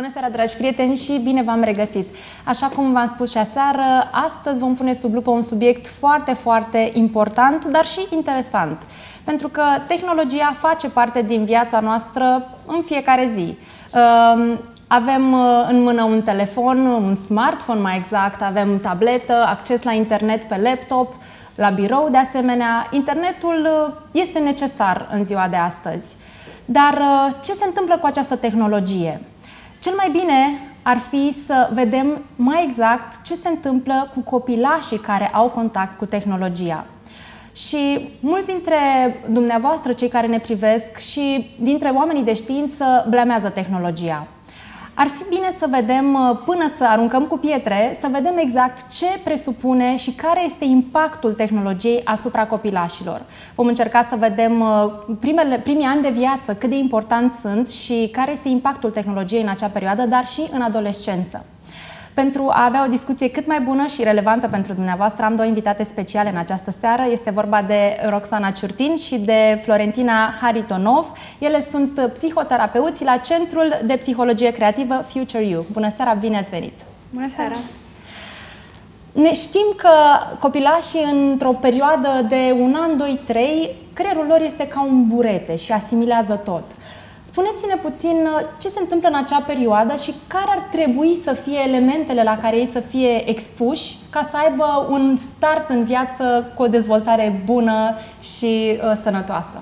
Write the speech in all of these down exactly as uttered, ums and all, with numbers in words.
Bună seara, dragi prieteni, și bine v-am regăsit! Așa cum v-am spus și aseară, astăzi vom pune sub lupă un subiect foarte, foarte important, dar și interesant. Pentru că tehnologia face parte din viața noastră în fiecare zi. Avem în mână un telefon, un smartphone mai exact, avem tabletă, acces la internet pe laptop, la birou de asemenea. Internetul este necesar în ziua de astăzi. Dar ce se întâmplă cu această tehnologie? Cel mai bine ar fi să vedem mai exact ce se întâmplă cu copilașii care au contact cu tehnologia. Și mulți dintre dumneavoastră, cei care ne privesc, și dintre oamenii de știință blamează tehnologia. Ar fi bine să vedem, până să aruncăm cu pietre, să vedem exact ce presupune și care este impactul tehnologiei asupra copilașilor. Vom încerca să vedem primele, primii ani de viață, cât de importanți sunt și care este impactul tehnologiei în acea perioadă, dar și în adolescență. Pentru a avea o discuție cât mai bună și relevantă pentru dumneavoastră, am două invitate speciale în această seară. Este vorba de Roxana Ciurtin și de Florentina Haritonov. Ele sunt psihoterapeuți la Centrul de Psihologie Creativă Future You. Bună seara, bine ați venit! Bună seara! Ne știm că copilașii într-o perioadă de un an, doi, trei, creierul lor este ca un burete și asimilează tot. Spuneți-ne puțin ce se întâmplă în acea perioadă și care ar trebui să fie elementele la care ei să fie expuși ca să aibă un start în viață cu o dezvoltare bună și uh, sănătoasă.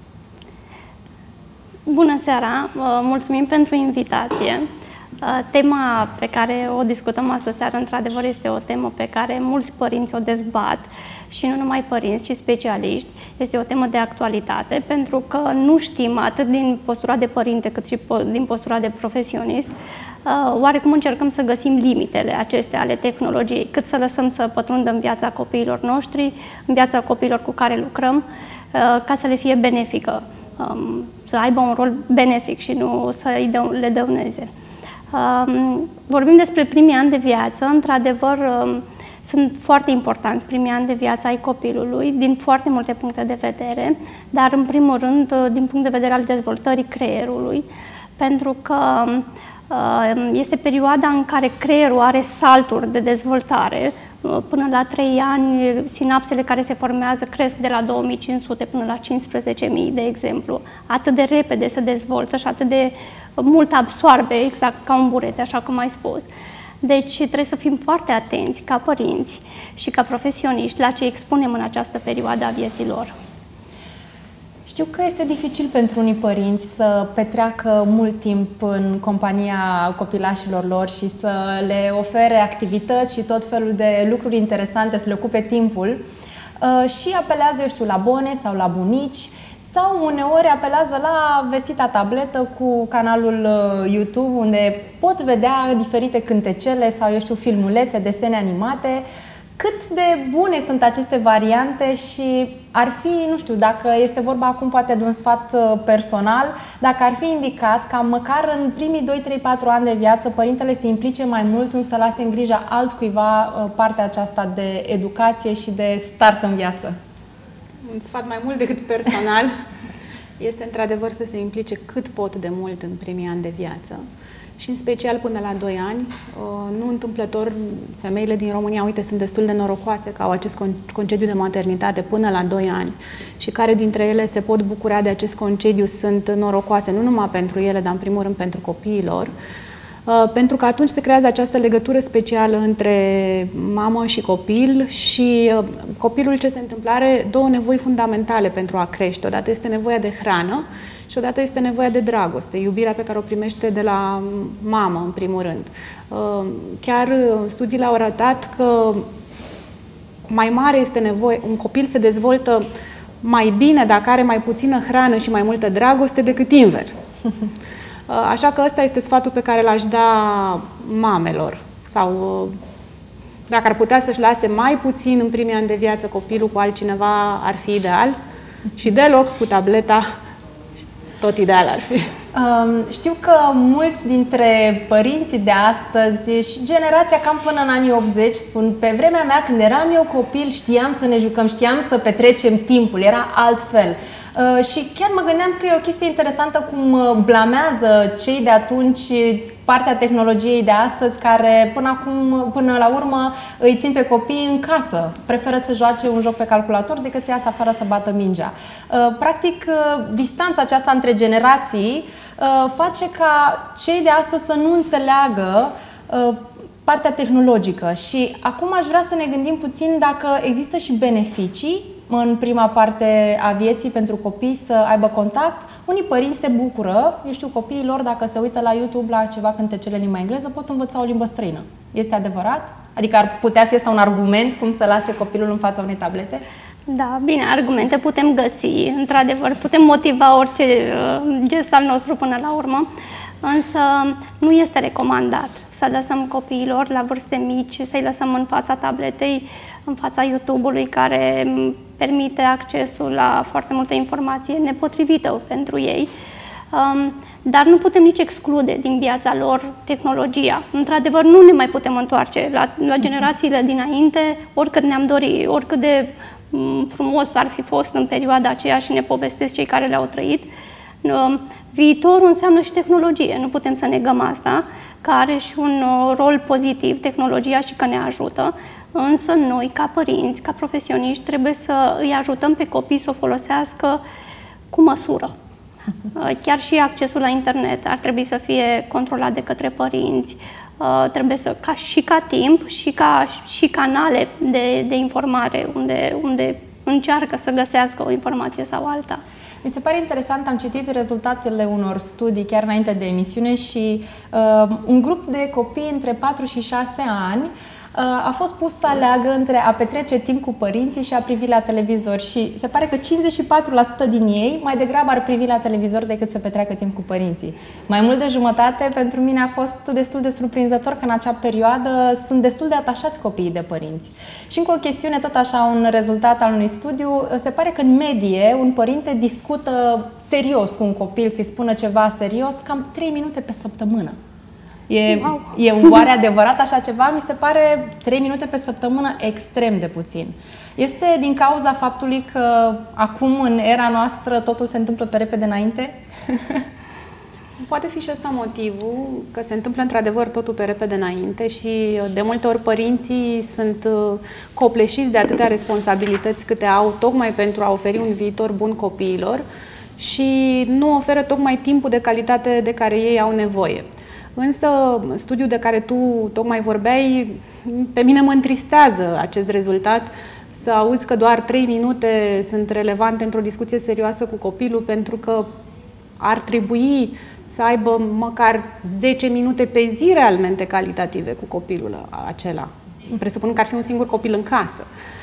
Bună seara! Mulțumim pentru invitație. Tema pe care o discutăm astă seară, într-adevăr, este o temă pe care mulți părinți o dezbat și nu numai părinți, ci specialiști. Este o temă de actualitate, pentru că nu știm, atât din postura de părinte, cât și din postura de profesionist, oarecum încercăm să găsim limitele acestea ale tehnologiei, cât să lăsăm să pătrundă în viața copiilor noștri, în viața copiilor cu care lucrăm, ca să le fie benefică, să aibă un rol benefic și nu să le dăuneze. Vorbim despre primii ani de viață. Într-adevăr, sunt foarte importanți primii ani de viață ai copilului din foarte multe puncte de vedere, dar în primul rând din punct de vedere al dezvoltării creierului, pentru că este perioada în care creierul are salturi de dezvoltare. Până la trei ani, sinapsele care se formează cresc de la două mii cinci sute până la cincisprezece mii, de exemplu. Atât de repede se dezvoltă și atât de mult absorbe, exact ca un burete, așa cum ai spus. Deci trebuie să fim foarte atenți ca părinți și ca profesioniști la ce expunem în această perioadă a vieții lor. Știu că este dificil pentru unii părinți să petreacă mult timp în compania copilașilor lor și să le ofere activități și tot felul de lucruri interesante, să le ocupe timpul și apelează, eu știu, la bone sau la bunici, sau uneori apelează la vestita tabletă cu canalul YouTube, unde pot vedea diferite cântecele sau, eu știu, filmulețe, desene animate. Cât de bune sunt aceste variante și ar fi, nu știu, dacă este vorba acum poate de un sfat personal, dacă ar fi indicat ca măcar în primii doi, trei, patru ani de viață părintele se implice mai mult, nu să lase în grija altcuiva partea aceasta de educație și de start în viață. Un sfat mai mult decât personal este într-adevăr să se implice cât pot de mult în primii ani de viață. Și în special până la doi ani. Nu întâmplător, femeile din România, uite, sunt destul de norocoase că au acest concediu de maternitate până la doi ani și care dintre ele se pot bucura de acest concediu sunt norocoase, nu numai pentru ele, dar în primul rând pentru copiilor. Pentru că atunci se creează această legătură specială între mamă și copil și copilul, ce se întâmplă, are două nevoi fundamentale pentru a crește. Odată este nevoia de hrană și odată este nevoia de dragoste, iubirea pe care o primește de la mamă, în primul rând. Chiar studiile au arătat că mai mare este nevoie, un copil se dezvoltă mai bine dacă are mai puțină hrană și mai multă dragoste decât invers. Așa că ăsta este sfatul pe care l-aș da mamelor. Sau dacă ar putea să-și lase mai puțin în primii ani de viață copilul cu altcineva, ar fi ideal. Și deloc cu tableta, tot ideal ar fi. Um, știu că mulți dintre părinții de astăzi și generația cam până în anii optzeci spun: pe vremea mea, când eram eu copil, știam să ne jucăm, știam să petrecem timpul, era altfel. Uh, și chiar mă gândeam că e o chestie interesantă cum blamează cei de atunci partea tehnologiei de astăzi care până acum, până la urmă îi țin pe copii în casă. Preferă să joace un joc pe calculator decât să iasă afară să bată mingea. Practic, distanța aceasta între generații face ca cei de astăzi să nu înțeleagă partea tehnologică. Și acum aș vrea să ne gândim puțin dacă există și beneficii în prima parte a vieții pentru copii să aibă contact. Unii părinți se bucură, eu știu, copiii lor, dacă se uită la YouTube la ceva cântecele în limba engleză, pot învăța o limbă străină. Este adevărat? Adică ar putea fi asta un argument cum să lase copilul în fața unei tablete? Da, bine, argumente putem găsi, într-adevăr, putem motiva orice uh, gest al nostru până la urmă, însă nu este recomandat să lăsăm copiilor la vârste mici, să-i lăsăm în fața tabletei, în fața YouTube-ului, care permite accesul la foarte multă informație nepotrivită pentru ei. Um, dar nu putem nici exclude din viața lor tehnologia. Într-adevăr, nu ne mai putem întoarce la, la generațiile dinainte, oricât ne-am dori, oricât de um, frumos ar fi fost în perioada aceea și ne povestesc cei care le-au trăit. Um, viitorul înseamnă și tehnologie, nu putem să negăm asta, că are și un uh, rol pozitiv, tehnologia, și că ne ajută. Însă noi, ca părinți, ca profesioniști, trebuie să îi ajutăm pe copii să o folosească cu măsură. Chiar și accesul la internet ar trebui să fie controlat de către părinți, trebuie să, ca, și ca timp și ca și canale de, de informare unde, unde încearcă să găsească o informație sau alta. Mi se pare interesant, am citit rezultatele unor studii chiar înainte de emisiune și uh, un grup de copii între patru și șase ani a fost pus să aleagă între a petrece timp cu părinții și a privi la televizor și se pare că cincizeci și patru la sută din ei mai degrabă ar privi la televizor decât să petreacă timp cu părinții. Mai mult de jumătate, pentru mine a fost destul de surprinzător că în acea perioadă sunt destul de atașați copiii de părinți. Și încă o chestiune, tot așa un rezultat al unui studiu, se pare că în medie un părinte discută serios cu un copil, să-i spună ceva serios, cam trei minute pe săptămână. E, wow. e oare adevărat așa ceva? Mi se pare trei minute pe săptămână extrem de puțin. Este din cauza faptului că acum, în era noastră, totul se întâmplă pe repede înainte? Poate fi și ăsta motivul, că se întâmplă într-adevăr totul pe repede înainte și de multe ori părinții sunt copleșiți de atâtea responsabilități câte au, tocmai pentru a oferi un viitor bun copiilor și nu oferă tocmai timpul de calitate de care ei au nevoie. Însă, studiul de care tu tocmai vorbeai, pe mine mă întristează acest rezultat, să auzi că doar trei minute sunt relevante într-o discuție serioasă cu copilul, pentru că ar trebui să aibă măcar zece minute pe zi realmente calitative cu copilul acela, presupun că ar fi un singur copil în casă.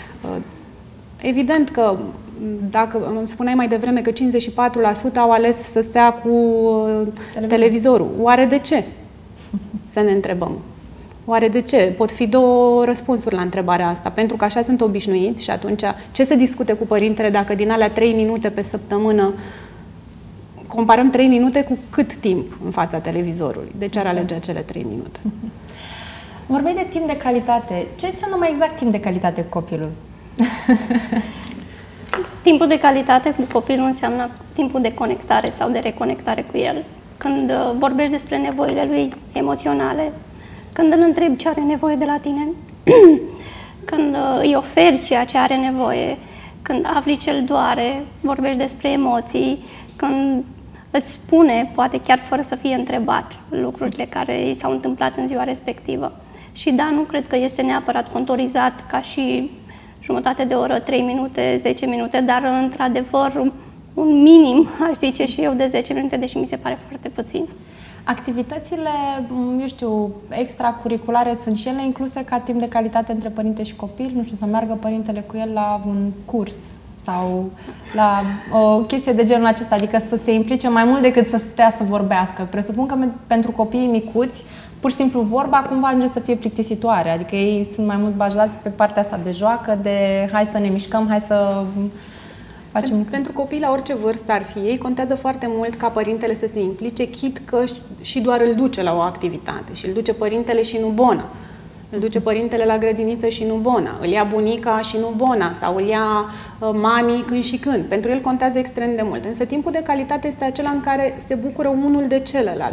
Evident că, dacă îmi spuneai mai devreme că cincizeci și patru la sută au ales să stea cu Televizor. televizorul, oare de ce? Să ne întrebăm. Oare de ce? Pot fi două răspunsuri la întrebarea asta. Pentru că așa sunt obișnuiți și atunci ce se discute cu părintele dacă din alea trei minute pe săptămână comparăm trei minute cu cât timp în fața televizorului? De ce ar alege acele trei minute? Vorbeai de timp de calitate. Ce înseamnă mai exact timp de calitate cu copilul? Timpul de calitate cu copilul înseamnă timpul de conectare sau de reconectare cu el. Când vorbești despre nevoile lui emoționale, când îl întrebi ce are nevoie de la tine, când îi oferi ceea ce are nevoie, când afli ce îl doare, vorbești despre emoții, când îți spune, poate chiar fără să fie întrebat, lucrurile care i s-au întâmplat în ziua respectivă. Și da, nu cred că este neapărat contorizat ca și jumătate de oră, trei minute, zece minute, dar într-adevăr un minim, aș zice și eu, de zece minute, deși mi se pare foarte puțin. Activitățile, eu știu, extracurriculare sunt și ele incluse ca timp de calitate între părinte și copil? Nu știu, să meargă părintele cu el la un curs sau la o chestie de genul acesta, adică să se implice mai mult decât să stea să vorbească. Presupun că pentru copiii micuți, pur și simplu vorba cumva ajunge să fie plictisitoare, adică ei sunt mai mult bazați pe partea asta de joacă, de hai să ne mișcăm, hai să facem... Pentru, pentru copii, la orice vârstă ar fi ei, contează foarte mult ca părintele să se implice, chit că și doar îl duce la o activitate și îl duce părintele și nu bona. Îl duce părintele la grădiniță și nu bona, îl ia bunica și nu bona, sau îl ia uh, mami când și când. Pentru el contează extrem de mult. Însă timpul de calitate este acela în care se bucură unul de celălalt.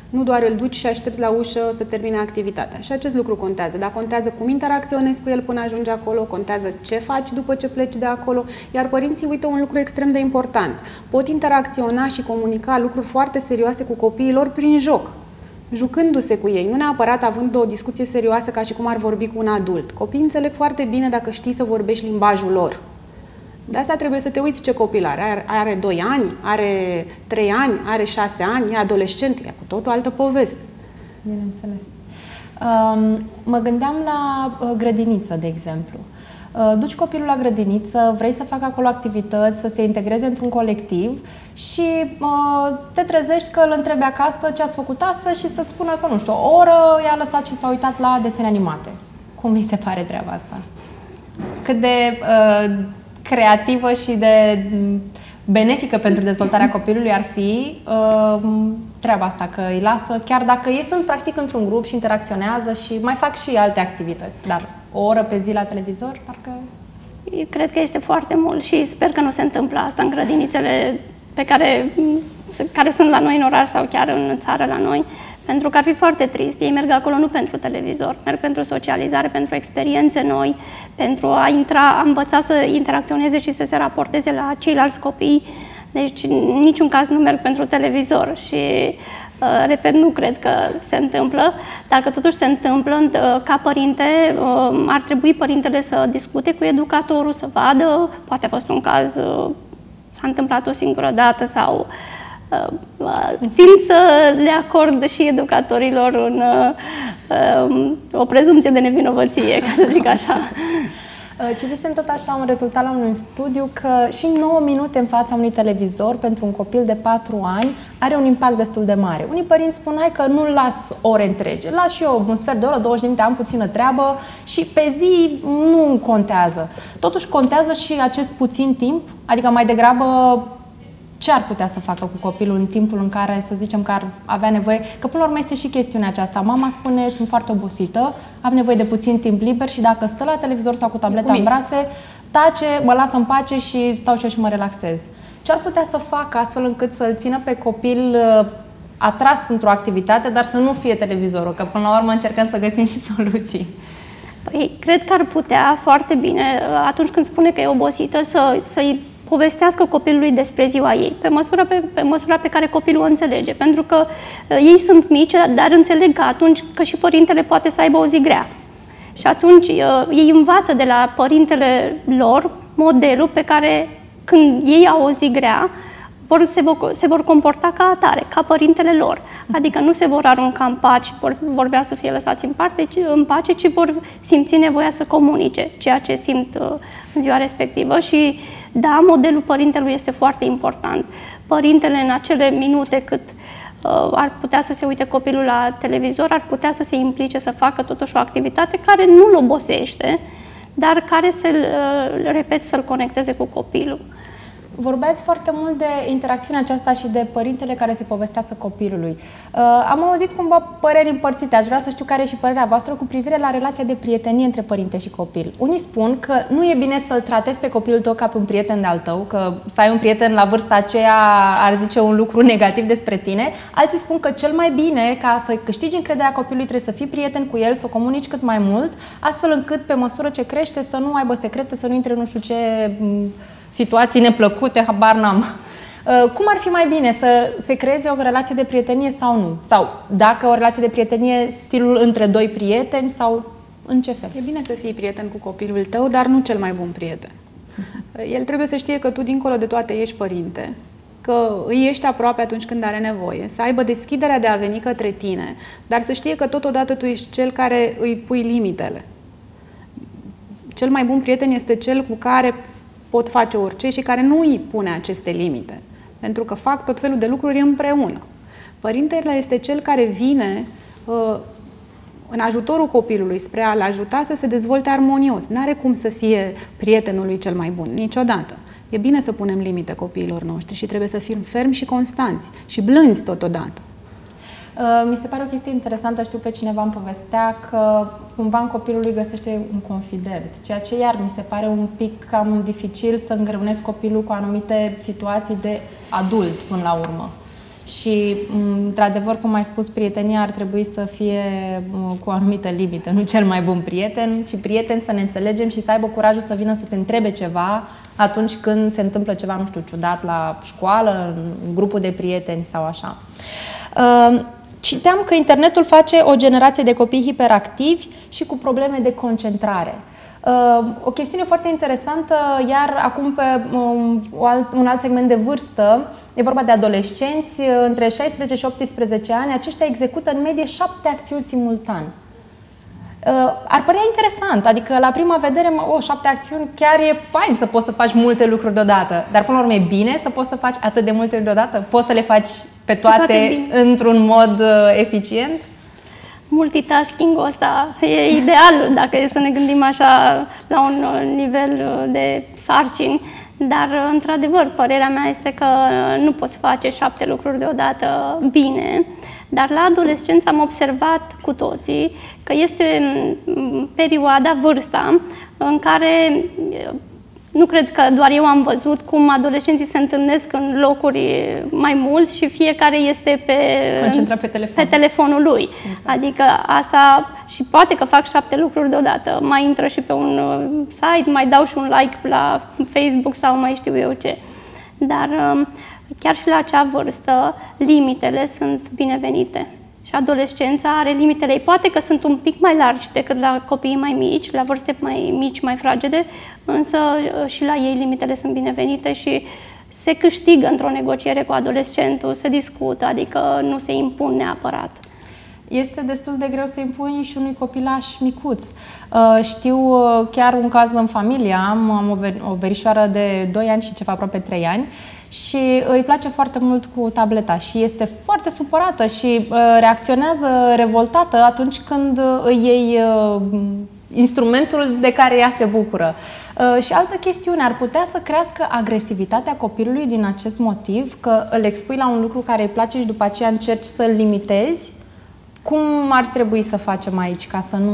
Nu doar îl duci și aștepți la ușă să termine activitatea. Și acest lucru contează. Dar contează cum interacționezi cu el până ajungi acolo, contează ce faci după ce pleci de acolo. Iar părinții uită un lucru extrem de important. Pot interacționa și comunica lucruri foarte serioase cu copiii lor prin joc, jucându-se cu ei, nu neapărat având o discuție serioasă ca și cum ar vorbi cu un adult. Copiii înțeleg foarte bine dacă știi să vorbești limbajul lor. De asta trebuie să te uiți ce copil are. Are, are doi ani, are trei ani, are șase ani, e adolescent, e cu tot o altă poveste. Bineînțeles. Um, mă gândeam la uh, grădiniță, de exemplu. Uh, duci copilul la grădiniță, vrei să facă acolo activități, să se integreze într-un colectiv și uh, te trezești că îl întrebi acasă ce ați făcut astăzi și să-ți spună că, nu știu, o oră i-a lăsat și s-a uitat la desene animate. Cum vi se pare treaba asta? Cât de uh, creativă și de benefică pentru dezvoltarea copilului ar fi uh, treaba asta, că îi lasă, chiar dacă ei sunt practic într-un grup și interacționează și mai fac și alte activități, dar o oră pe zi la televizor, parcă... Eu cred că este foarte mult și sper că nu se întâmplă asta în grădinițele pe care, care sunt la noi în oraș sau chiar în țară la noi, pentru că ar fi foarte trist. Ei merg acolo nu pentru televizor, merg pentru socializare, pentru experiențe noi, pentru a intra, a învăța să interacționeze și să se raporteze la ceilalți copii. Deci, în niciun caz nu merg pentru televizor și, uh, repet, nu cred că se întâmplă. Dacă totuși se întâmplă, uh, ca părinte, uh, ar trebui părintele să discute cu educatorul, să vadă, poate a fost un caz, uh, s-a întâmplat o singură dată sau... tind să le acord și educatorilor un, o prezumție de nevinovăție, ca să zic așa. Citisem tot așa un rezultat la un studiu că și nouă minute în fața unui televizor pentru un copil de patru ani are un impact destul de mare. Unii părinți spun, hai că nu-l las ore întregi, las și eu un sfert de oră, douăzeci de minute, am puțină treabă și pe zi nu contează. Totuși contează și acest puțin timp, adică mai degrabă ce ar putea să facă cu copilul în timpul în care, să zicem, că ar avea nevoie, că până la urmă este și chestiunea aceasta. Mama spune, sunt foarte obosită, am nevoie de puțin timp liber și dacă stă la televizor sau cu tableta în brațe, tace, mă lasă în pace și stau și eu și mă relaxez. Ce ar putea să facă astfel încât să-l țină pe copil atras într-o activitate, dar să nu fie televizorul, că până la urmă încercăm să găsim și soluții? Păi, cred că ar putea foarte bine, atunci când spune că e obosită, să, să-i povestească copilului despre ziua ei, pe măsura pe, pe măsura pe care copilul o înțelege. Pentru că uh, ei sunt mici, dar înțeleg că atunci că și părintele poate să aibă o zi grea. Și atunci uh, ei învață de la părintele lor modelul pe care, când ei au o zi grea, vor, se, vor, se vor comporta ca atare, ca părintele lor. Adică nu se vor arunca în pat și vor, vor vrea să fie lăsați în, parte, ci, în pace, ci vor simți nevoia să comunice ceea ce simt uh, în ziua respectivă. Și da, modelul părintelui este foarte important. Părintele, în acele minute cât uh, ar putea să se uite copilul la televizor, ar putea să se implice să facă totuși o activitate care nu-l obosește, dar care să-l, uh, repet, să-l conecteze cu copilul. Vorbeați foarte mult de interacțiunea aceasta și de părintele care se povestească copilului. Uh, am auzit cumva păreri împărțite. Aș vrea să știu care e și părerea voastră cu privire la relația de prietenie între părinte și copil. Unii spun că nu e bine să-l tratezi pe copilul tău ca pe un prieten de-al tău, că să ai un prieten la vârsta aceea ar zice un lucru negativ despre tine. Alții spun că cel mai bine, ca să câștigi încrederea copilului, trebuie să fii prieten cu el, să o comunici cât mai mult, astfel încât pe măsură ce crește să nu aibă secrete, să nu intre nu știu ce situații neplăcute, habar n-am. Cum ar fi mai bine să se creeze o relație de prietenie sau nu? Sau dacă o relație de prietenie, stilul între doi prieteni sau în ce fel? E bine să fii prieten cu copilul tău, dar nu cel mai bun prieten. El trebuie să știe că tu, dincolo de toate, ești părinte, că îi ești aproape atunci când are nevoie, să aibă deschiderea de a veni către tine, dar să știe că totodată tu ești cel care îi pui limitele. Cel mai bun prieten este cel cu care pot face orice și care nu îi pune aceste limite, pentru că fac tot felul de lucruri împreună. Părintele este cel care vine uh, în ajutorul copilului spre a-l ajuta să se dezvolte armonios. N-are cum să fie prietenul lui cel mai bun, niciodată. E bine să punem limite copiilor noștri și trebuie să fim fermi și constanți și blânzi totodată. Mi se pare o chestie interesantă, știu pe cineva îmi povestea că cumva în copilul lui găsește un confident, ceea ce iar mi se pare un pic cam dificil să îngreunezi copilul cu anumite situații de adult până la urmă. Și, într-adevăr, cum ai spus, prietenia ar trebui să fie cu o anumită limită, nu cel mai bun prieten, ci prieten să ne înțelegem și să aibă curajul să vină să te întrebe ceva atunci când se întâmplă ceva, nu știu, ciudat la școală, în grupul de prieteni sau așa. Citeam că internetul face o generație de copii hiperactivi și cu probleme de concentrare. O chestiune foarte interesantă, iar acum pe un alt segment de vârstă, e vorba de adolescenți, între șaisprezece și optsprezece ani, aceștia execută în medie șapte acțiuni simultan. Ar părea interesant, adică la prima vedere, o, șapte acțiuni, chiar e fain să poți să faci multe lucruri deodată, dar până la urmă e bine să poți să faci atât de multe lucruri deodată? Poți să le faci pe toate, toate într-un mod eficient? Multitasking-ul ăsta e ideal dacă e să ne gândim așa la un nivel de sarcini, dar într-adevăr părerea mea este că nu poți face șapte lucruri deodată bine. Dar la adolescență am observat cu toții că este perioada, vârsta, în care nu cred că doar eu am văzut cum adolescenții se întâlnesc în locuri mai mulți și fiecare este pe, concentrat pe, telefon. pe telefonul lui. Exact. Adică asta, și poate că fac șapte lucruri deodată, mai intră și pe un site, mai dau și un like la Facebook sau mai știu eu ce. Dar chiar și la acea vârstă, limitele sunt binevenite. Și adolescența are limitele ei. Poate că sunt un pic mai largi decât la copiii mai mici, la vârste mai mici, mai fragede, însă și la ei limitele sunt binevenite și se câștigă într-o negociere cu adolescentul, se discută, adică nu se impun neapărat. Este destul de greu să impui și unui copilaș micuț. Știu chiar un caz în familie, am, am o verișoară de doi ani și ceva, aproape trei ani, și îi place foarte mult cu tableta și este foarte supărată și reacționează revoltată atunci când îi iei instrumentul de care ea se bucură. Și altă chestiune, ar putea să crească agresivitatea copilului din acest motiv, că îl expui la un lucru care îi place și după aceea încerci să-l limitezi? Cum ar trebui să facem aici ca să nu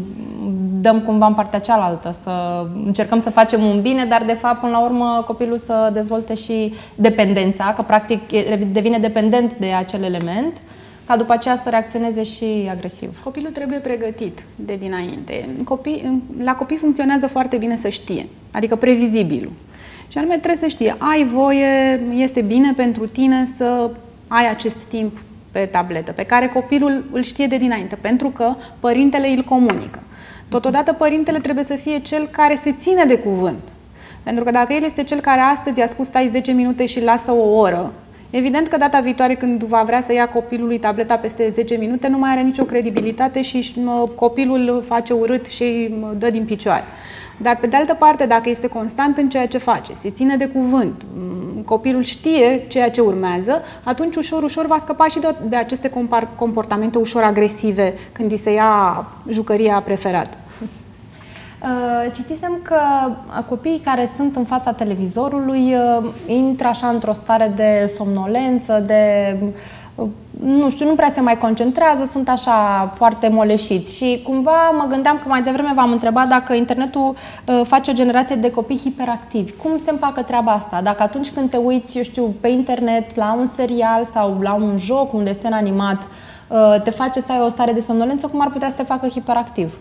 dăm cumva în partea cealaltă, să încercăm să facem un bine, dar de fapt până la urmă copilul să dezvolte și dependența, că practic devine dependent de acel element, ca după aceea să reacționeze și agresiv. Copilul trebuie pregătit de dinainte. Copii, la copii funcționează foarte bine să știe, adică previzibilul. Și anume trebuie să știe, ai voie, este bine pentru tine să ai acest timp pe tabletă, pe care copilul îl știe de dinainte, pentru că părintele îl comunică. Totodată părintele trebuie să fie cel care se ține de cuvânt. Pentru că dacă el este cel care astăzi a spus stai zece minute și lasă o oră, evident că data viitoare când va vrea să ia copilului tableta peste zece minute, nu mai are nicio credibilitate și copilul face urât și dă din picioare. Dar, pe de altă parte, dacă este constant în ceea ce face, se ține de cuvânt, copilul știe ceea ce urmează, atunci ușor, ușor va scăpa și de, de aceste comportamente ușor agresive când îi se ia jucăria preferată. Citisem că copiii care sunt în fața televizorului intră așa într-o stare de somnolență, de... nu știu, nu prea se mai concentrează, sunt așa foarte moleșiți. Și cumva mă gândeam că mai devreme v-am întrebat dacă internetul uh, face o generație de copii hiperactivi. Cum se împacă treaba asta? Dacă atunci când te uiți, eu știu, pe internet, la un serial sau la un joc, un desen animat, uh, te face să ai o stare de somnolență, cum ar putea să te facă hiperactiv?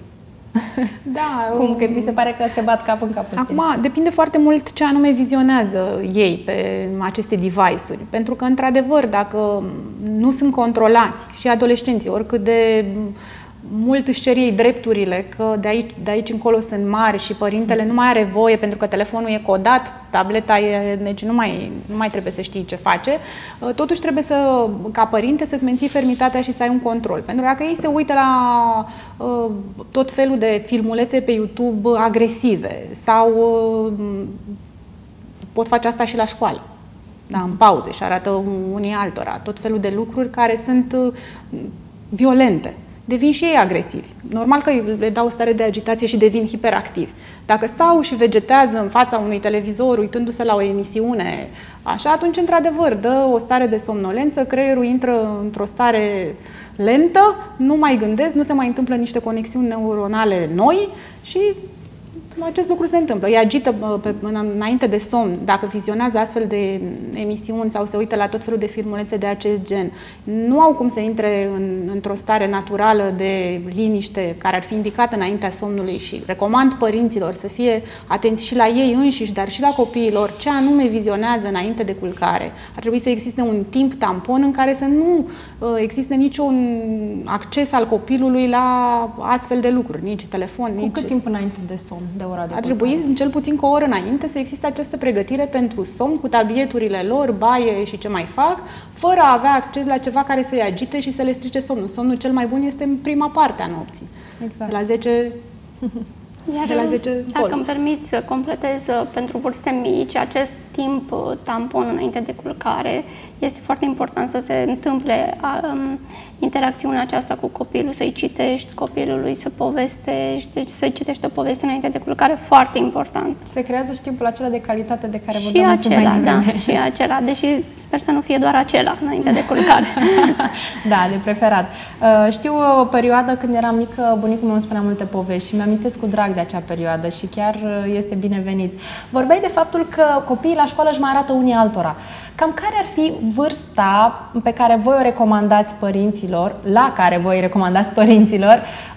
Da, cum? Că mi se pare că se bat cap în cap. Acum, depinde foarte mult ce anume vizionează ei pe aceste device-uri. Pentru că, într-adevăr, dacă nu sunt controlați și adolescenții, oricât de mult își cer ei drepturile, că de aici, de aici încolo sunt mari și părintele nu mai are voie pentru că telefonul e codat, tableta e, deci nu mai, nu mai trebuie să știi ce face, totuși trebuie să, ca părinte, să-ți menții fermitatea și să ai un control. Pentru că dacă ei se uită la uh, tot felul de filmulețe pe YouTube agresive sau uh, pot face asta și la școală, da, în pauze și arată unii altora, tot felul de lucruri care sunt uh, violente. Devin și ei agresivi. Normal că le dau o stare de agitație și devin hiperactivi. Dacă stau și vegetează în fața unui televizor, uitându-se la o emisiune, așa, atunci, într-adevăr, dă o stare de somnolență, creierul intră într-o stare lentă, nu mai gândesc, nu se mai întâmplă niște conexiuni neuronale noi și acest lucru se întâmplă. Îi agită pe, înainte de somn, dacă vizionează astfel de emisiuni sau se uită la tot felul de filmulețe de acest gen. Nu au cum să intre în, într-o stare naturală de liniște care ar fi indicată înaintea somnului și recomand părinților să fie atenți și la ei înșiși, dar și la copiilor, ce anume vizionează înainte de culcare. Ar trebui să existe un timp tampon în care să nu existe niciun acces al copilului la astfel de lucruri, nici telefon, Cu nici... cât timp înainte de somn, de ora de Ar trebui cel puțin cu o oră înainte să existe această pregătire pentru somn, cu tabieturile lor, baie și ce mai fac, fără a avea acces la ceva care să-i agite și să le strice somnul. Somnul cel mai bun este în prima parte a nopții. Exact. De la zece... Iar de la zece dacă pol. îmi permiți să completez pentru vârste mici, acest timp tampon înainte de culcare, este foarte important să se întâmple um, interacțiunea aceasta cu copilul, să-i citești copilului, să povestești, deci să-i citești o poveste înainte de culcare, foarte important. Se creează și timpul acela de calitate de care și vorbeam un pic mai acela, da, devreme. și acela, deși sper să nu fie doar acela înainte de culcare. Da, de preferat. Știu o perioadă când eram mică, bunicul meu îmi spunea multe povești și mi-amintesc cu drag de acea perioadă și chiar este binevenit. Vorbeai de faptul că copiii la școală își mai arată unii altora. Cam care ar fi vârsta pe care voi o recomandați părinților, la care voi recomandați părinților,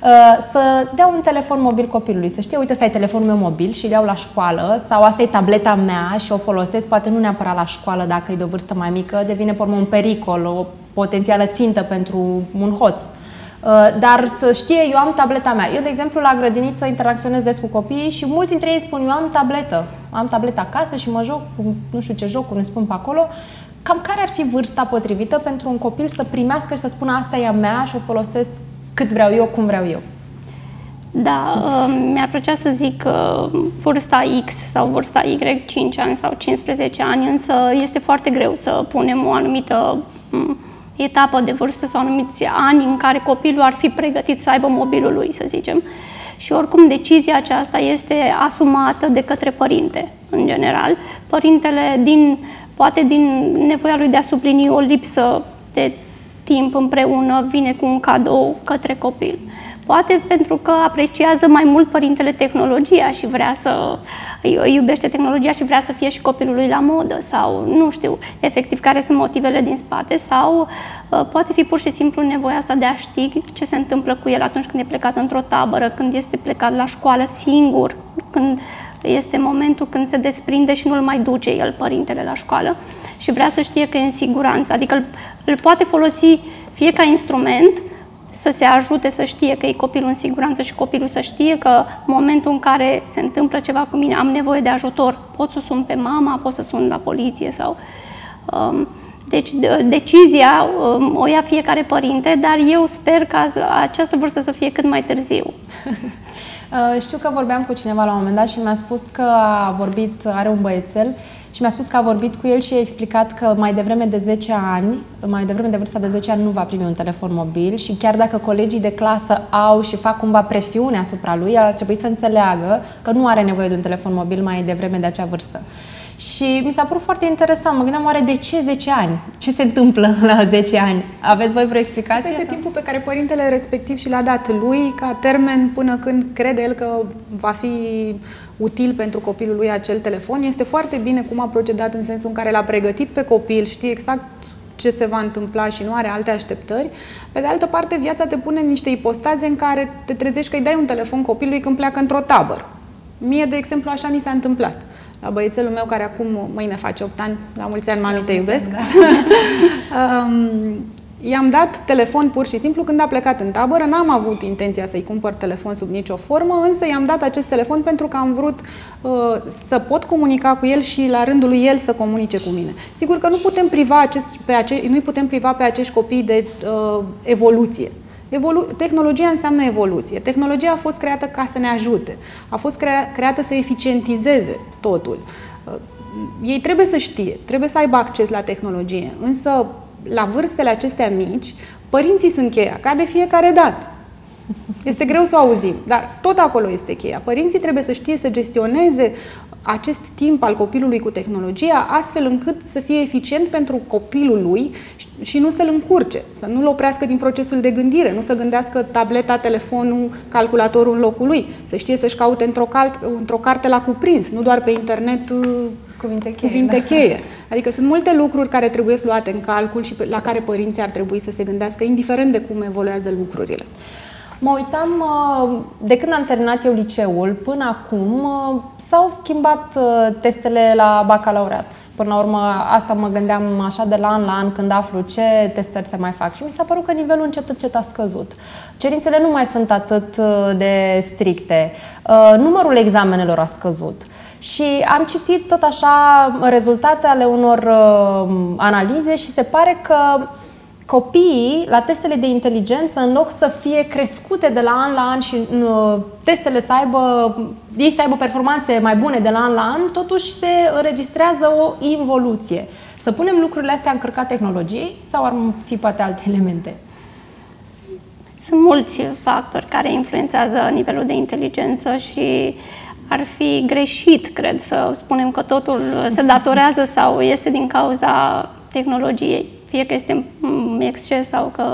să dea un telefon mobil copilului? Să știe, uite, ăsta e telefonul meu mobil și îl iau la școală, sau asta e tableta mea și o folosesc, poate nu neapărat la școală dacă e de o vârstă mai mică, devine pe urmă un pericol, o potențială țintă pentru un hoț. Dar să știe, eu am tableta mea. Eu, de exemplu, la grădiniță interacționez des cu copiii și mulți dintre ei spun, eu am tabletă. Am tabletă acasă și mă joc cu nu știu ce jocuri ne spun pe acolo. Cam care ar fi vârsta potrivită pentru un copil să primească și să spună asta e a mea și o folosesc cât vreau eu, cum vreau eu? Da, mi-ar plăcea să zic vârsta X sau vârsta Y, cinci ani sau cincisprezece ani, însă este foarte greu să punem o anumită etapă de vârstă sau anumiți ani în care copilul ar fi pregătit să aibă mobilul lui, să zicem. Și oricum decizia aceasta este asumată de către părinte, în general. Părintele, din, poate din nevoia lui de a suplini o lipsă de timp împreună, vine cu un cadou către copil. Poate pentru că apreciază mai mult părintele tehnologia și vrea să iubește tehnologia și vrea să fie și copilul lui la modă, sau nu știu efectiv care sunt motivele din spate, sau uh, poate fi pur și simplu nevoia asta de a ști ce se întâmplă cu el atunci când e plecat într-o tabără, când este plecat la școală singur, când este momentul când se desprinde și nu-l mai duce el, părintele, la școală și vrea să știe că e în siguranță, adică îl, îl poate folosi fie ca instrument să se ajute să știe că e copilul în siguranță și copilul să știe că în momentul în care se întâmplă ceva cu mine, am nevoie de ajutor, pot să sun pe mama, pot să sun la poliție sau... Um, deci decizia um, o ia fiecare părinte, dar eu sper ca această vârstă să fie cât mai târziu. Știu că vorbeam cu cineva la un moment dat și mi-a spus că a vorbit, are un băiețel, și mi-a spus că a vorbit cu el și a explicat că mai devreme de zece ani, mai devreme de vârsta de zece ani nu va primi un telefon mobil și chiar dacă colegii de clasă au și fac cumva presiune asupra lui, ar trebui să înțeleagă că nu are nevoie de un telefon mobil mai devreme de acea vârstă. Și mi s-a părut foarte interesant. Mă gândeam, oare de ce zece ani? Ce se întâmplă la zece ani? Aveți voi vreo explicație? Asta este sau? timpul pe care părintele respectiv și l-a dat lui ca termen până când crede el că va fi util pentru copilul lui acel telefon. Este foarte bine cum a procedat în sensul în care l-a pregătit pe copil, știe exact ce se va întâmpla și nu are alte așteptări. Pe de altă parte, viața te pune în niște ipostaze în care te trezești că îi dai un telefon copilului când pleacă într-o tabără. Mie, de exemplu, așa mi s-a întâmplat. La băiețelul meu, care acum mâine face opt ani, la mulți ani, mami, te iubesc, da. um, i-am dat telefon pur și simplu când a plecat în tabără. N-am avut intenția să-i cumpăr telefon sub nicio formă, însă i-am dat acest telefon pentru că am vrut uh, să pot comunica cu el și la rândul lui el să comunice cu mine. Sigur că nu putem priva acest, pe ace, nu-i putem priva pe acești copii de uh, evoluție. Evolu tehnologia înseamnă evoluție. Tehnologia a fost creată ca să ne ajute. A fost crea creată să eficientizeze totul. Uh, ei trebuie să știe, trebuie să aibă acces la tehnologie, însă la vârstele acestea mici, părinții sunt cheia, ca de fiecare dată. Este greu să o auzim, dar tot acolo este cheia. Părinții trebuie să știe să gestioneze acest timp al copilului cu tehnologia astfel încât să fie eficient pentru copilul lui și nu să-l încurce, să nu-l oprească din procesul de gândire, nu să gândească tableta, telefonul, calculatorul în locul lui, să știe să-și caute într-o, într-o carte la cuprins, nu doar pe internet cuvinte cheie. Cuvinte cheie. Adică sunt multe lucruri care trebuie luate în calcul și la care părinții ar trebui să se gândească, indiferent de cum evoluează lucrurile. Mă uitam, de când am terminat eu liceul până acum, s-au schimbat testele la bacalaureat. Până la urmă, asta mă gândeam așa de la an la an când aflu ce testări se mai fac. Și mi s-a părut că nivelul încet, încet a scăzut. Cerințele nu mai sunt atât de stricte. Numărul examenelor a scăzut. Și am citit tot așa rezultate ale unor analize și se pare că copiii, la testele de inteligență, în loc să fie crescute de la an la an și uh, testele să aibă, ei să aibă performanțe mai bune de la an la an, totuși se înregistrează o involuție. Să punem lucrurile astea în cărca tehnologiei sau ar fi poate alte elemente? Sunt mulți factori care influențează nivelul de inteligență și ar fi greșit, cred, să spunem că totul se datorează sau este din cauza tehnologiei, fie că este în exces sau că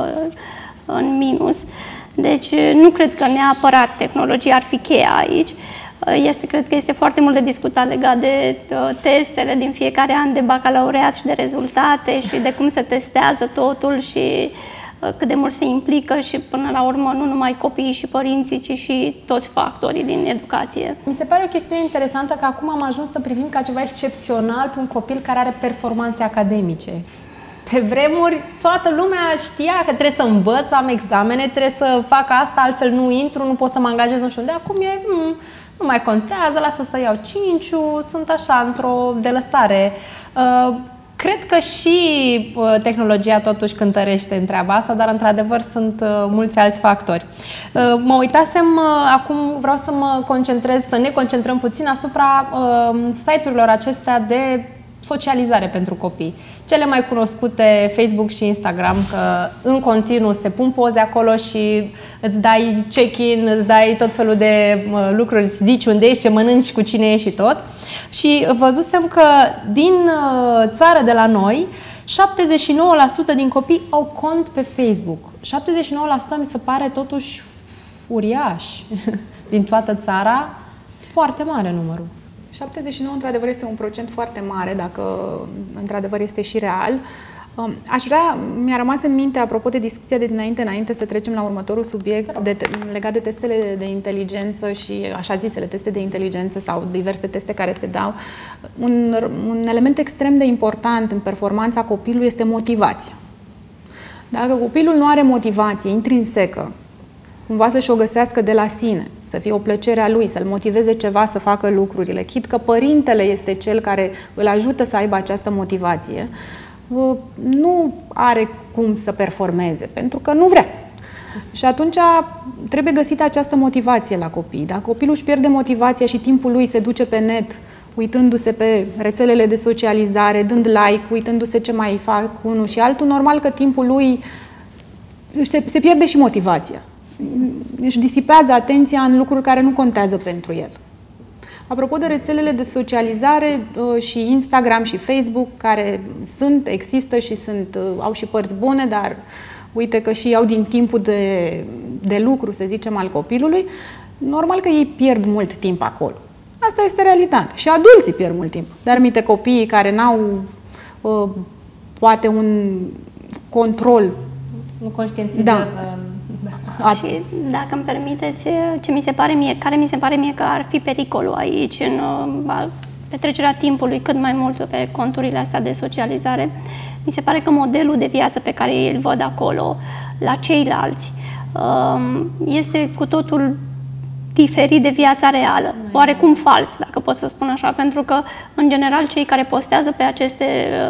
în minus. Deci nu cred că neapărat tehnologia ar fi cheia aici. Este, cred că este foarte mult de discutat legat de testele din fiecare an de bacalaureat și de rezultate și de cum se testează totul și cât de mult se implică și până la urmă nu numai copiii și părinții, ci și toți factorii din educație. Mi se pare o chestiune interesantă că acum am ajuns să privim ca ceva excepțional pe un copil care are performanțe academice. Pe vremuri, toată lumea știa că trebuie să învăț, am examene, trebuie să fac asta, altfel nu intru, nu pot să mă angajez nu știu unde. Acum e, mm, nu mai contează, lasă să iau cinciu, sunt așa într-o delăsare. Uh, Cred că și uh, tehnologia totuși cântărește în treaba asta, dar într-adevăr sunt uh, mulți alți factori. Uh, mă uitasem, uh, acum vreau să mă concentrez, să ne concentrăm puțin asupra uh, site-urilor acestea de socializare pentru copii. Cele mai cunoscute, Facebook și Instagram, că în continuu se pun poze acolo și îți dai check-in, îți dai tot felul de uh, lucruri, zici unde ești, ce mănânci, cu cine ești și tot. Și văzusem că din uh, țară de la noi, șaptezeci și nouă la sută din copii au cont pe Facebook. șaptezeci și nouă la sută mi se pare totuși uriaș din toată țara, foarte mare numărul. șaptezeci și nouă, într-adevăr, este un procent foarte mare, dacă într-adevăr este și real. Aș vrea, mi-a rămas în minte, apropo de discuția de dinainte, înainte să trecem la următorul subiect, de, legat de testele de inteligență și așa zisele teste de inteligență sau diverse teste care se dau. Un, un element extrem de important în performanța copilului este motivația. Dacă copilul nu are motivație intrinsecă, cumva să-și o găsească de la sine, să fie o plăcere a lui, să-l motiveze ceva să facă lucrurile, chit că părintele este cel care îl ajută să aibă această motivație, nu are cum să performeze, pentru că nu vrea. Și atunci trebuie găsită această motivație la copii. Dacă copilul își pierde motivația și timpul lui se duce pe net, uitându-se pe rețelele de socializare, dând like, uitându-se ce mai fac unul și altul, normal că timpul lui se pierde și motivația. Își disipează atenția în lucruri care nu contează pentru el. Apropo de rețelele de socializare, și Instagram și Facebook, care sunt, există și sunt, au și părți bune, dar uite că și iau din timpul de, de lucru, să zicem, al copilului, normal că ei pierd mult timp acolo. Asta este realitate. Și adulții pierd mult timp. Dar minte copiii care n-au poate un control. Nu conștientizează. Da. Da. Și dacă îmi permiteți, ce mi se pare mie, care mi se pare mie că ar fi pericolul aici în petrecerea timpului cât mai mult pe conturile astea de socializare, mi se pare că modelul de viață pe care îl văd acolo la ceilalți este cu totul diferit de viața reală, oarecum fals, dacă pot să spun așa, pentru că în general cei care postează pe aceste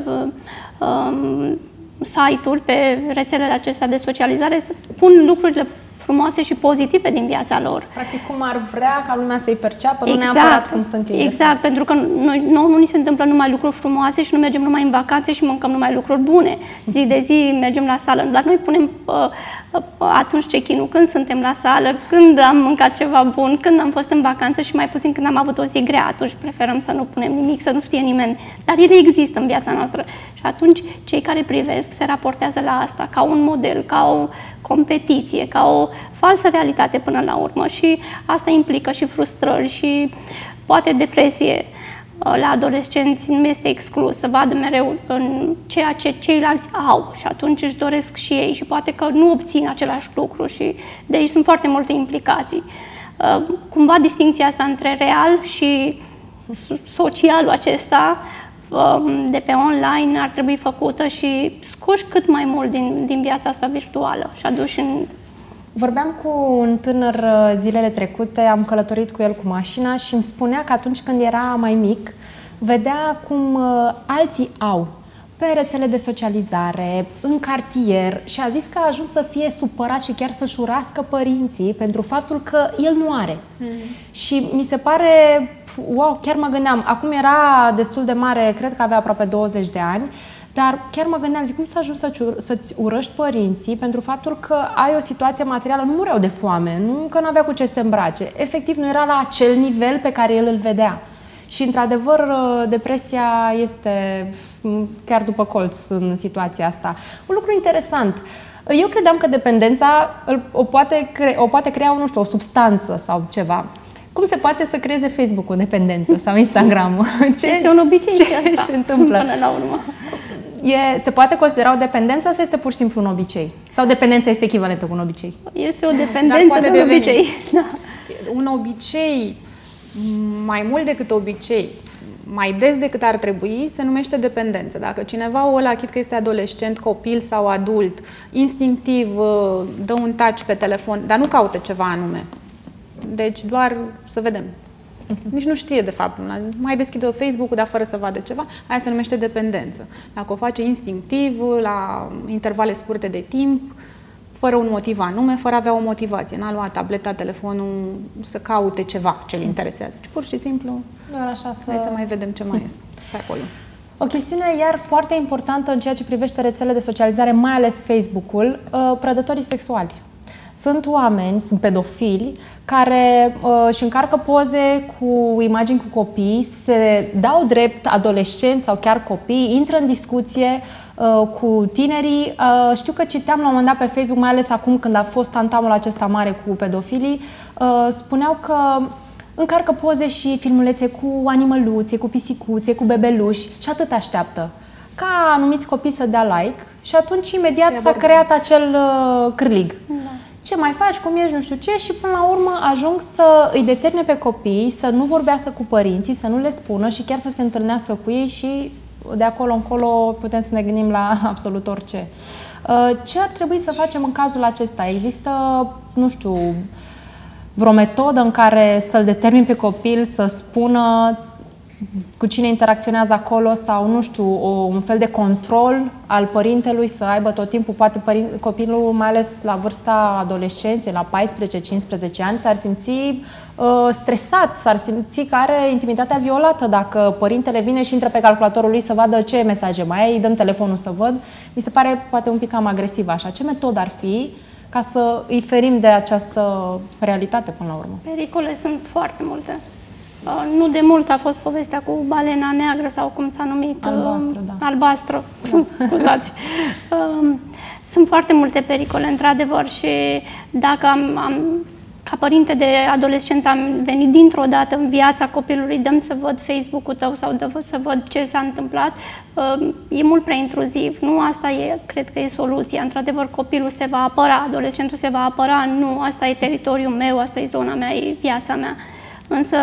site-uri, pe rețelele acestea de socializare, pun lucrurile frumoase și pozitive din viața lor. Practic cum ar vrea ca lumea să-i perceapă, exact, nu neapărat cum sunt ei. Exact, pentru că noi, nouă nu ni se întâmplă numai lucruri frumoase și nu mergem numai în vacanțe și mâncăm numai lucruri bune. Zi de zi mergem la sală, dar noi punem uh, atunci check-in-ul, când suntem la sală, când am mâncat ceva bun, când am fost în vacanță și mai puțin când am avut o zi grea, atunci preferăm să nu punem nimic, să nu știe nimeni. Dar ele există în viața noastră și atunci cei care privesc se raportează la asta ca un model, ca o competiție, ca o falsă realitate până la urmă și asta implică și frustrări și poate depresie. La adolescenți nu este exclus să vadă mereu în ceea ce ceilalți au și atunci își doresc și ei și poate că nu obțin același lucru și de aici sunt foarte multe implicații. Cumva distincția asta între real și socialul acesta de pe online ar trebui făcută și scoși cât mai mult din, din viața asta virtuală și aduși în... Vorbeam cu un tânăr zilele trecute, am călătorit cu el cu mașina și îmi spunea că atunci când era mai mic, vedea cum alții au pe rețele de socializare, în cartier și a zis că a ajuns să fie supărat și chiar să-și urască părinții pentru faptul că el nu are. Mm. Și mi se pare, wow, chiar mă gândeam, acum era destul de mare, cred că avea aproape douăzeci de ani, dar chiar mă gândeam, zic, cum să ajungi să-ți urăști părinții pentru faptul că ai o situație materială, nu mureau de foame, nu că nu avea cu ce se îmbrace. Efectiv, nu era la acel nivel pe care el îl vedea. Și, într-adevăr, depresia este chiar după colț în situația asta. Un lucru interesant. Eu credeam că dependența o poate, cre o poate crea, nu știu, o substanță sau ceva. Cum se poate să creeze Facebook-ul dependență sau Instagram-ul? Ce, este un obicei ce asta, se întâmplă? Până la urmă. E, se poate considera o dependență sau este pur și simplu un obicei? Sau dependența este echivalentă cu un obicei? Este o dependență cu un obicei. Da. Un obicei, mai mult decât obicei, mai des decât ar trebui, se numește dependență. Dacă cineva o ăla, chit că este adolescent, copil sau adult, instinctiv dă un touch pe telefon, dar nu caută ceva anume. Deci doar să vedem. Nici nu știe de fapt. Mai deschide o Facebook-ul, dar fără să vadă ceva. Aia se numește dependență. Dacă o face instinctiv, la intervale scurte de timp, fără un motiv anume, fără a avea o motivație. N-a luat tableta, telefonul să caute ceva ce îl interesează. Ci pur și simplu, doar așa să... hai să mai vedem ce mai este pe acolo. O chestiune iar foarte importantă în ceea ce privește rețelele de socializare, mai ales Facebook-ul, prădătorii sexuali. Sunt oameni, sunt pedofili, care uh, își încarcă poze cu imagini cu copii, se dau drept adolescenți sau chiar copii, intră în discuție uh, cu tinerii. Uh, știu că citeam la un moment dat pe Facebook, mai ales acum când a fost tantamul acesta mare cu pedofilii, uh, spuneau că încarcă poze și filmulețe cu animăluțe, cu pisicuțe, cu bebeluși și atât așteaptă ca anumiți copii să dea like și atunci imediat s-a creat acel uh, cârlig. Da. Ce mai faci, cum ești, nu știu ce, și până la urmă ajung să îi determine pe copii să nu vorbească cu părinții, să nu le spună și chiar să se întâlnească cu ei și de acolo încolo putem să ne gândim la absolut orice. Ce ar trebui să facem în cazul acesta? Există, nu știu, vreo metodă în care să-l determin pe copil să spună cu cine interacționează acolo sau, nu știu, o, un fel de control al părintelui să aibă tot timpul, poate părin, copilul, mai ales la vârsta adolescenței, la paisprezece cincisprezece ani, s-ar simți uh, stresat, s-ar simți că are intimitatea violată dacă părintele vine și intră pe calculatorul lui să vadă ce mesaje mai ai, îi dăm telefonul să văd. Mi se pare poate un pic cam agresiv așa. Ce metodă ar fi ca să îi ferim de această realitate până la urmă? Pericole sunt foarte multe. Uh, nu de mult a fost povestea cu balena neagră sau cum s-a numit. Albastră, uh, da. Albastră, scuzați. Uh, sunt foarte multe pericole, într-adevăr, și dacă am, am, ca părinte de adolescent am venit dintr-o dată în viața copilului, dăm să văd Facebook-ul tău sau dă să văd ce s-a întâmplat, uh, e mult prea intruziv. Nu asta e, cred că e soluția. Într-adevăr, copilul se va apăra, adolescentul se va apăra, nu, asta e teritoriul meu, asta e zona mea, e viața mea. Însă,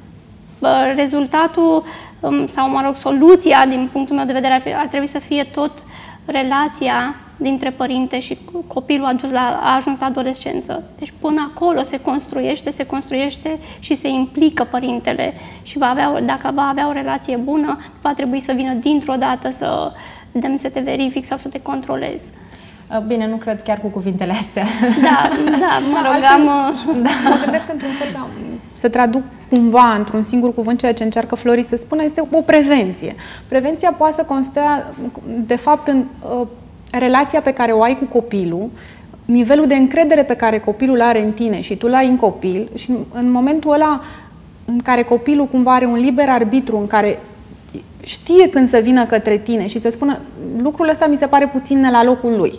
rezultatul, sau mă rog, soluția, din punctul meu de vedere, ar, fi, ar trebui să fie tot relația dintre părinte și copilul adus la, a ajuns la adolescență. Deci până acolo se construiește, se construiește și se implică părintele și va avea, dacă va avea o relație bună, va trebui să vină dintr-o dată să dăm să te verific sau să te controlezi. Bine, nu cred chiar cu cuvintele astea. Da, da, mă rog, am... Da. Mă gândesc într-un fel ca să traduc cumva într-un singur cuvânt ceea ce încearcă Flori să spună, este o prevenție. Prevenția poate să constea, de fapt, în uh, relația pe care o ai cu copilul, nivelul de încredere pe care copilul are în tine și tu l-ai în copil, și în momentul ăla în care copilul cumva are un liber arbitru, în care știe când să vină către tine și să spună lucrul ăsta mi se pare puțin ne la locul lui.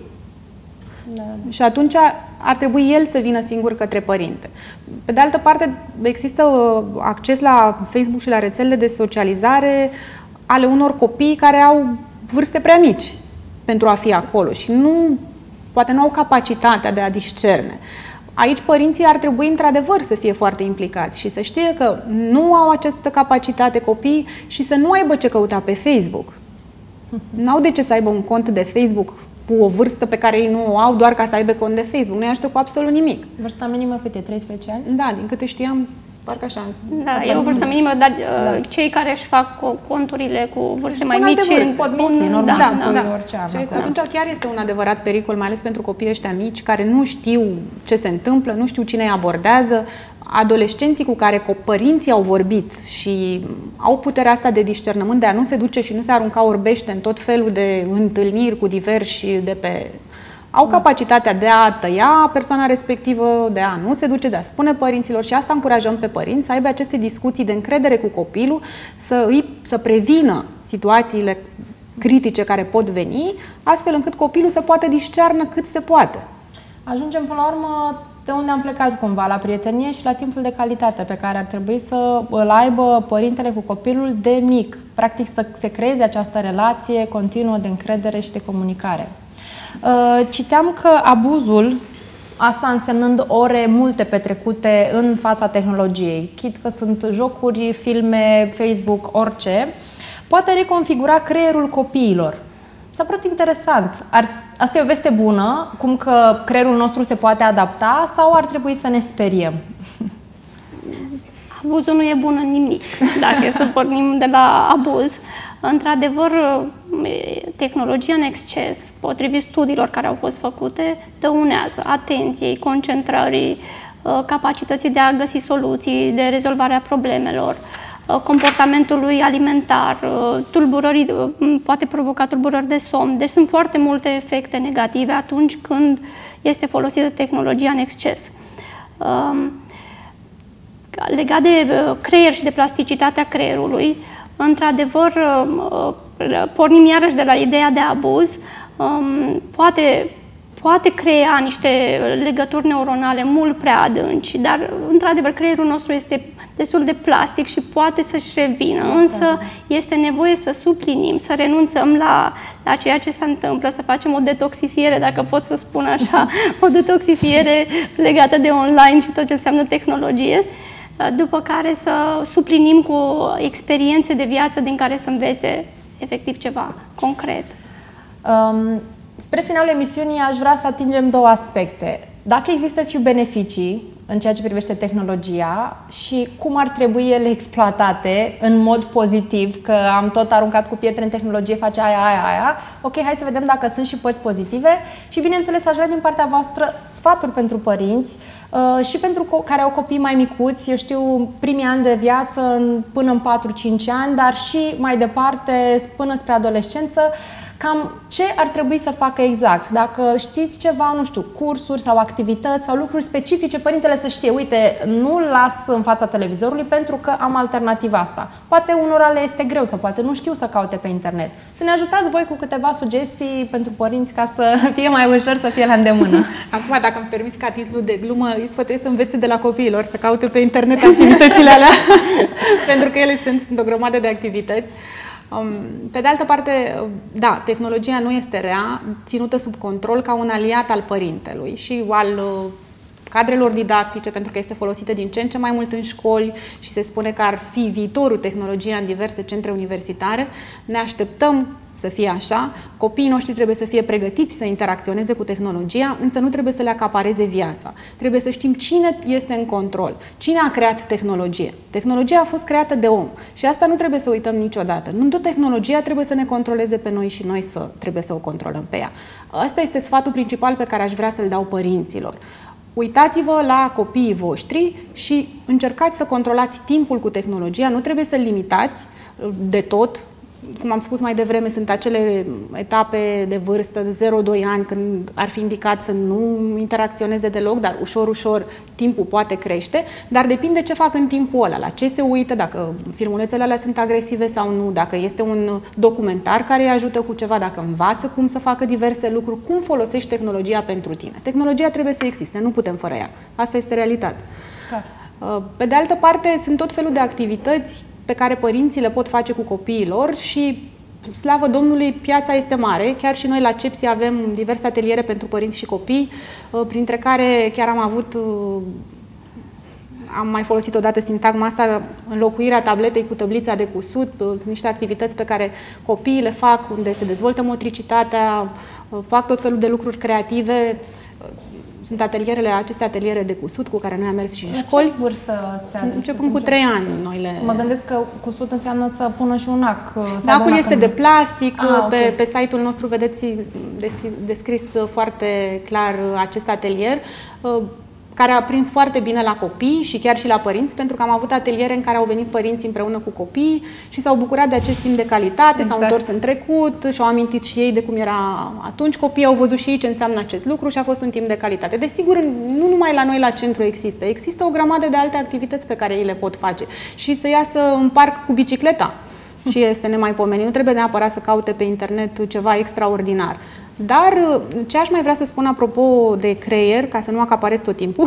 Da. Și atunci ar trebui el să vină singur către părinte. Pe de altă parte, există acces la Facebook și la rețelele de socializare ale unor copii care au vârste prea mici pentru a fi acolo și nu, poate nu au capacitatea de a discerne. Aici părinții ar trebui într-adevăr să fie foarte implicați și să știe că nu au această capacitate copiii și să nu aibă ce căuta pe Facebook. N-au de ce să aibă un cont de Facebook cu o vârstă pe care ei nu o au doar ca să aibă cont de Facebook. Nu-i ajută cu absolut nimic. Vârsta minimă cât e? treisprezece ani? Da, din câte știam, parcă așa. Da, e o vârstă minimă, dar da. cei care își fac conturile cu vârste mai mici adevăr, pot minți, normal, da, da, da. orice și da. Atunci chiar este un adevărat pericol, mai ales pentru copiii ăștia mici care nu știu ce se întâmplă, nu știu cine îi abordează. Adolescenții cu care părinții au vorbit și au puterea asta de discernământ de a nu se duce și nu se arunca orbește în tot felul de întâlniri cu diversi de pe... Au capacitatea de a tăia persoana respectivă, de a nu se duce, de a spune părinților și asta încurajăm pe părinți să aibă aceste discuții de încredere cu copilul, să, îi, să prevină situațiile critice care pot veni, astfel încât copilul să poată discearnă cât se poate. Ajungem până la urmă de unde am plecat cumva, la prietenie și la timpul de calitate pe care ar trebui să îl aibă părintele cu copilul de mic. Practic să se creeze această relație continuă de încredere și de comunicare. Citeam că abuzul, asta însemnând ore multe petrecute în fața tehnologiei, chit că sunt jocuri, filme, Facebook, orice, poate reconfigura creierul copiilor. S-a părut interesant. Ar, asta e o veste bună, cum că creierul nostru se poate adapta sau ar trebui să ne speriem? Abuzul nu e bun în nimic, dacă e să pornim de la abuz. Într-adevăr, tehnologia în exces, potrivit studiilor care au fost făcute, dăunează atenției, concentrării, capacității de a găsi soluții, de rezolvare a problemelor, comportamentului alimentar, tulburări, poate provoca tulburări de somn. Deci sunt foarte multe efecte negative atunci când este folosită tehnologia în exces. Legat de creier și de plasticitatea creierului, într-adevăr, pornim iarăși de la ideea de abuz, poate, poate crea niște legături neuronale mult prea adânci, dar, într-adevăr, creierul nostru este destul de plastic și poate să-și revină, însă este nevoie să suplinim, să renunțăm la, la ceea ce se întâmplă, să facem o detoxifiere, dacă pot să spun așa, o detoxifiere legată de online și tot ce înseamnă tehnologie, după care să suplinim cu experiențe de viață din care să învețe efectiv ceva concret. Um, spre finalul emisiunii aș vrea să atingem două aspecte. Dacă există și beneficii în ceea ce privește tehnologia și cum ar trebui ele exploatate în mod pozitiv, că am tot aruncat cu pietre în tehnologie, face aia, aia, aia. Ok, hai să vedem dacă sunt și părți pozitive și, bineînțeles, aș vrea din partea voastră sfaturi pentru părinți uh, și pentru care au copii mai micuți, eu știu, primii ani de viață până în patru-cinci ani, dar și mai departe până spre adolescență, cam ce ar trebui să facă exact. Dacă știți ceva, nu știu, cursuri sau activități sau lucruri specifice, părintele să știe, uite, nu-l las în fața televizorului pentru că am alternativa asta. Poate unora le este greu sau poate nu știu să caute pe internet. Să ne ajutați voi cu câteva sugestii pentru părinți ca să fie mai ușor, să fie la îndemână. Acum, dacă îmi permiți ca titlu de glumă, îi sfătuiesc să învețe de la copiilor, să caute pe internet activitățile alea, pentru că ele sunt, sunt o grămadă de activități. Pe de altă parte, da, tehnologia nu este rea, ținută sub control ca un aliat al părintelui și al cadrelor didactice, pentru că este folosită din ce în ce mai mult în școli și se spune că ar fi viitorul tehnologia în diverse centre universitare. Ne așteptăm să fie așa. Copiii noștri trebuie să fie pregătiți să interacționeze cu tehnologia, însă nu trebuie să le acapareze viața. Trebuie să știm cine este în control, cine a creat tehnologie. Tehnologia a fost creată de om și asta nu trebuie să uităm niciodată. Nu tot tehnologia trebuie să ne controleze pe noi și noi să trebuie să o controlăm pe ea. Asta este sfatul principal pe care aș vrea să-l dau părinților. Uitați-vă la copiii voștri și încercați să controlați timpul cu tehnologia, nu trebuie să-l limitați de tot. cum am spus mai devreme, sunt acele etape de vârstă de zero doi ani când ar fi indicat să nu interacționeze deloc, dar ușor, ușor timpul poate crește, dar depinde ce fac în timpul ăla, la ce se uită, dacă filmulețele alea sunt agresive sau nu, dacă este un documentar care îi ajută cu ceva, dacă învață cum să facă diverse lucruri, cum folosești tehnologia pentru tine. Tehnologia trebuie să existe, nu putem fără ea. Asta este realitatea. Pe de altă parte, sunt tot felul de activități pe care părinții le pot face cu copiii lor și, slavă Domnului, piața este mare. Chiar și noi la CEPSI avem diverse ateliere pentru părinți și copii, printre care chiar am avut, am mai folosit odată sintagma asta, înlocuirea tabletei cu tăblița de cusut. Sunt niște activități pe care copiii le fac, unde se dezvoltă motricitatea, fac tot felul de lucruri creative. Sunt atelierele, aceste ateliere de cusut cu care noi am mers și în școli. La ce vârstă se adresează? Începând cu trei ani. Noi le... Mă gândesc că cusut înseamnă să pună și un ac. Acul este de plastic. Ah, okay. pe, pe site-ul nostru vedeți descris, descris foarte clar acest atelier, care a prins foarte bine la copii și chiar și la părinți, pentru că am avut ateliere în care au venit părinții împreună cu copii și s-au bucurat de acest timp de calitate, exact. S-au întors în trecut și au amintit și ei de cum era atunci. Copiii au văzut și ei ce înseamnă acest lucru și a fost un timp de calitate. Desigur, nu numai la noi la centru există. Există o grămadă de alte activități pe care ei le pot face. Și să iasă în parc cu bicicleta și este nemaipomenit. Nu trebuie neapărat să caute pe internet ceva extraordinar. Dar ce aș mai vrea să spun apropo de creier, ca să nu acaparez tot timpul,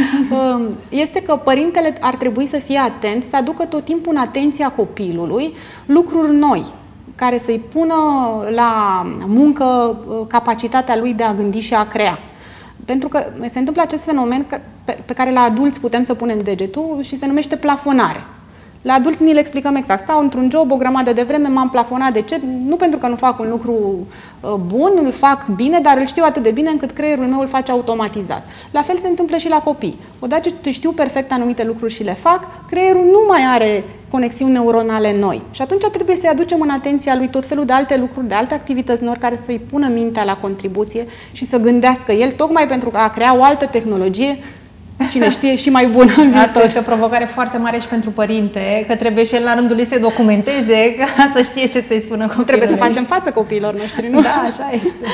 este că părintele ar trebui să fie atent, să aducă tot timpul în atenția copilului lucruri noi, care să-i pună la muncă capacitatea lui de a gândi și a crea. Pentru că se întâmplă acest fenomen pe care la adulți putem să punem degetul și se numește plafonare. La adulți ni le explicăm exact. Stau într-un job o grămadă de vreme, m-am plafonat. De ce? Nu pentru că nu fac un lucru bun, îl fac bine, dar îl știu atât de bine încât creierul meu îl face automatizat. La fel se întâmplă și la copii. Odată ce știu perfect anumite lucruri și le fac, creierul nu mai are conexiuni neuronale noi. Și atunci trebuie să-i aducem în atenția lui tot felul de alte lucruri, de alte activități noi care să-i pună mintea la contribuție și să gândească el, tocmai pentru a crea o altă tehnologie, cine știe, și mai bună în viitor. Asta este o provocare foarte mare și pentru părinte, că trebuie și el la rândul lui să documenteze ca să știe ce să-i spună copilului. Trebuie să facem față copiilor noștri, nu? Da, așa este.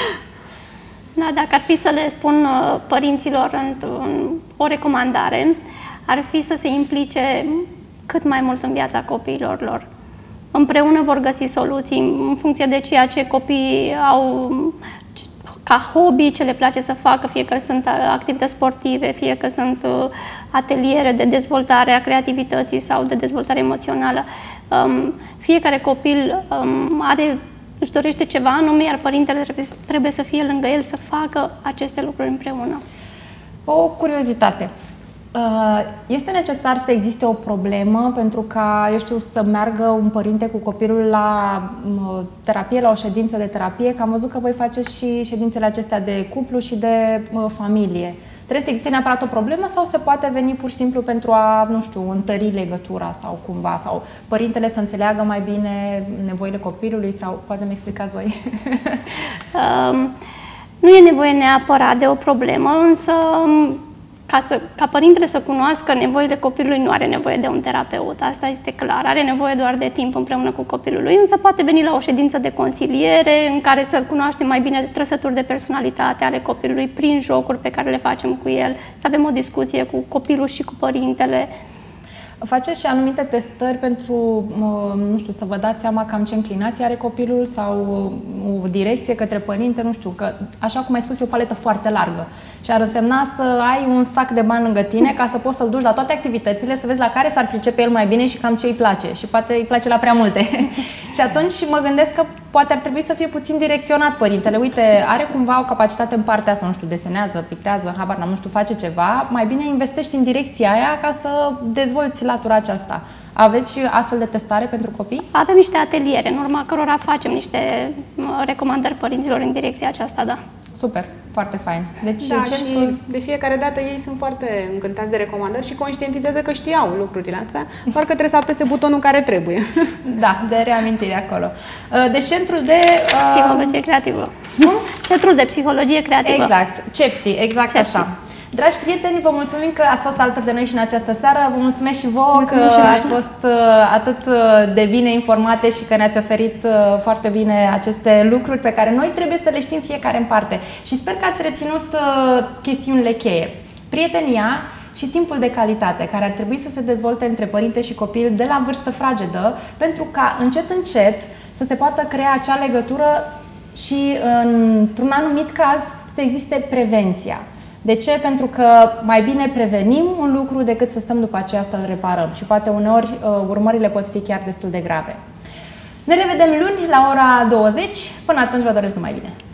Da, dacă ar fi să le spun părinților în o recomandare, ar fi să se implice cât mai mult în viața copiilor lor. Împreună vor găsi soluții în funcție de ceea ce copiii au ca hobby, ce le place să facă, fie că sunt activități sportive, fie că sunt ateliere de dezvoltare a creativității sau de dezvoltare emoțională. Fiecare copil are, își dorește ceva anume, iar părintele trebuie, trebuie să fie lângă el să facă aceste lucruri împreună. O curiozitate. Este necesar să existe o problemă pentru ca, eu știu, să meargă un părinte cu copilul la terapie, la o ședință de terapie, că am văzut că voi faceți și ședințele acestea de cuplu și de familie. Trebuie să existe neapărat o problemă sau se poate veni pur și simplu pentru a, nu știu, întări legătura sau cumva, sau părintele să înțeleagă mai bine nevoile copilului sau poate mi explicați voi? um, nu e nevoie neapărat de o problemă, însă Ca, să, ca părintele să cunoască nevoile copilului, nu are nevoie de un terapeut, asta este clar. Are nevoie doar de timp împreună cu copilul lui, însă poate veni la o ședință de consiliere în care să-l cunoaște mai bine trăsături de personalitate ale copilului prin jocuri pe care le facem cu el, să avem o discuție cu copilul și cu părintele. Faceți și anumite testări pentru, nu știu, să vă dați seama cam ce înclinație are copilul sau o direcție către părinte, nu știu, că, așa cum ai spus, e o paletă foarte largă și ar însemna să ai un sac de bani lângă tine ca să poți să-l duci la toate activitățile, să vezi la care s-ar pricepe el mai bine și cam ce îi place și poate îi place la prea multe. Și atunci mă gândesc că poate ar trebui să fie puțin direcționat părintele. Uite, are cumva o capacitate în partea asta, nu știu, desenează, pictează, habar n-am, nu știu, face ceva, mai bine investești în direcția aia ca să dezvolți latura aceasta. Aveți și astfel de testare pentru copii? Avem niște ateliere, în urma cărora facem niște recomandări părinților în direcția aceasta, da. Super, foarte fain. Deci, da, centrul... și de fiecare dată ei sunt foarte încântați de recomandări și conștientizează că știau lucrurile astea, doar că trebuie să apese butonul care trebuie. Da, de reamintire acolo. Deci centrul de... Psihologie creativă. Cum? Centrul de psihologie creativă. Exact, CEPSI, exact CEPSI. așa. Dragi prieteni, vă mulțumim că ați fost alături de noi și în această seară. Vă mulțumesc și vouă mulțumim că și ați fost atât de bine informate și că ne-ați oferit foarte bine aceste lucruri pe care noi trebuie să le știm fiecare în parte. Și sper că ați reținut chestiunile cheie. Prietenia și timpul de calitate, care ar trebui să se dezvolte între părinte și copil de la vârstă fragedă, pentru ca încet, încet să se poată crea acea legătură și într-un anumit caz să existe prevenția. De ce? Pentru că mai bine prevenim un lucru decât să stăm după aceea să-l reparăm și poate uneori urmările pot fi chiar destul de grave. Ne revedem luni la ora douăzeci. Până atunci vă doresc numai bine!